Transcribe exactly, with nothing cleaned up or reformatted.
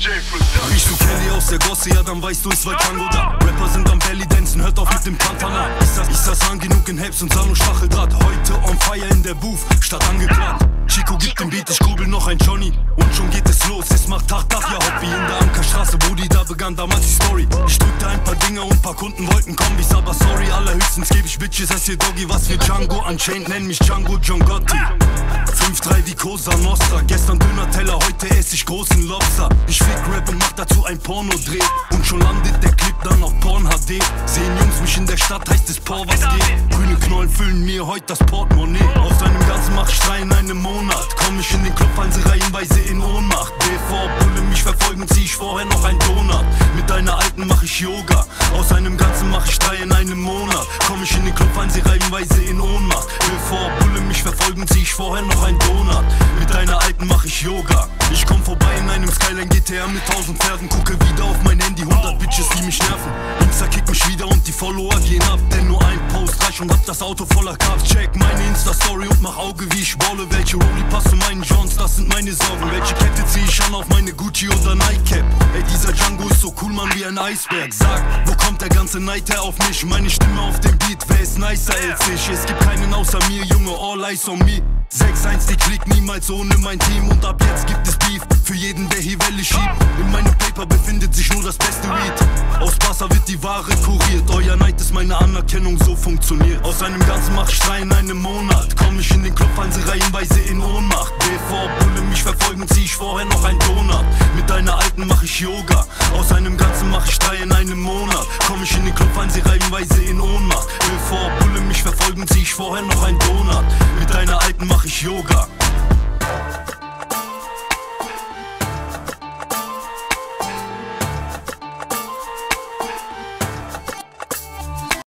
Riechst du Candy aus der Gosse, ja dann weißt du es war Django da. Rapper sind am Belly dancen, hört auf mit dem Pantana. Ich saß, ich saß an genug in Helps und Sano Stacheldraht. Heute on fire in der Booth, statt angeklagt. Chico gibt den Beat, ich kurbel noch ein Johnny. Und schon geht es los, es macht Tag, Tag, ja Hobby. In der Ankerstraße, Brudi, da begann damals die Story. Ich drückte ein paar Dinge und paar Kunden wollten Kombis. Aber sorry, allerhöchstens geb ich Bitches als ihr Doggy. Was für Django, Unchained, nenn mich Django John Gotti. fünf drei wie Cosa Nostra. Gestern Döner-Teller, heute ess ich großen Lobster. Ich fick Rap und mach dazu ein Porno-Dreh. Und schon landet der Clip dann auf Porn H D. Sehen Jungs mich in der Stadt, heißt es Por, was geht? Grüne Knollen füllen mir heute das Portemonnaie. Aus einem Ganzen mach ich drei in einem Monat. Komm ich in den Club, fallen sie reihenweise in Ohnmacht. Bevor Bulle mich verfolgen, zieh ich vorher noch ein Donut. Mit einer Alten mach ich Yoga. Aus einem Ganzen mach ich drei in einem Monat. Komm ich in den Club, fallen sie reihenweise in Ohnmacht. Bevor Bulle mich verfolgen, zieh ich vorher noch ein Donut. Mit einer Alten mach ich Yoga. Ich komm vorbei in einem Skyline G T R mit tausend Pferden. Gucke wieder auf mein Handy, hundert Bitches, die mich nerven. Insta kickt mich wieder und die Follower gehen ab. Denn nur ein Post reicht und hab das Auto voller Carbs. Check meine Insta-Story und mach Auge, wie ich balle. Welche Rolli passt zu meinen Johns, das sind meine Sorgen. Welche Kette zieh ich an auf meine Gucci oder Nike-Cap? Ey, dieser Django ist so cool, Mann, wie ein Eisberg. Sag, wo kommt der ganze Neid her auf mich? Meine Stimme auf dem Beat, wer ist nicer als ich? Es gibt keinen außer mir, Junge, all eyes on me. sechs eins, die Klick niemals ohne mein Team. Und ab jetzt gibt es Beef für jeden, der hier Welle schiebt. In meinem Paper befindet sich nur das beste Weed. Aus Wasser wird die Ware kuriert. Euer Neid ist meine Anerkennung, so funktioniert. Aus einem Ganzen mach ich drei in einem Monat. Komm ich in den Club, fallen sie reihenweise in Ohnmacht. Bevor Bulle mich verfolgen, zieh ich vorher noch ein Donut. Mit einer Alten mach ich Yoga. Aus einem Ganzen mach ich drei in einem Monat. Komm ich in den Club, fallen sie reihenweise in Ohnmacht. Bevor Bulle mich verfolgen, zieh ich vorher noch ein Donut. Mit einer Alten mach ich Yoga.